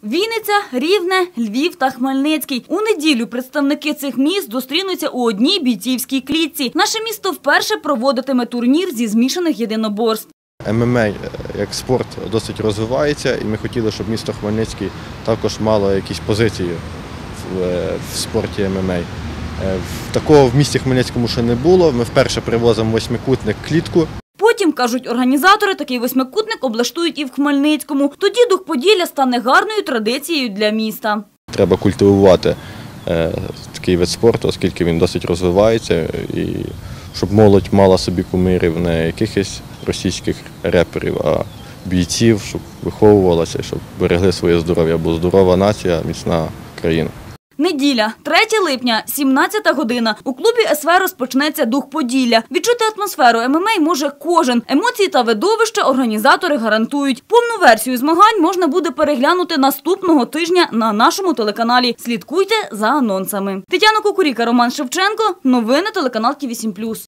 Вінниця, Рівне, Львів та Хмельницький. У неділю представники цих міст зустрінуться у одній бійцівській клітці. Наше місто вперше проводитиме турнір зі змішаних єдиноборств. ММА як спорт досить розвивається, і ми хотіли, щоб місто Хмельницький також мало якісь позиції в спорті ММА. Такого в місті Хмельницькому ще не було. Ми вперше привозимо восьмикутник клітку. Потім, кажуть організатори, такий восьмикутник облаштують і в Хмельницькому. Тоді Дух Поділля стане гарною традицією для міста. Треба культивувати такий вид спорту, оскільки він досить розвивається, і щоб молодь мала собі кумирів не якихось російських реперів, а бійців, щоб виховувалася, щоб берегли своє здоров'я, бо здорова нація – міцна країна. Неділя, 3 липня, 17 година. У клубі СВ розпочнеться Дух Поділля. Відчути атмосферу ММА може кожен. Емоції та видовища організатори гарантують. Повну версію змагань можна буде переглянути наступного тижня на нашому телеканалі. Слідкуйте за анонсами. Тетяна Кукуріка, Роман Шевченко. Новини телеканал Ті 8+.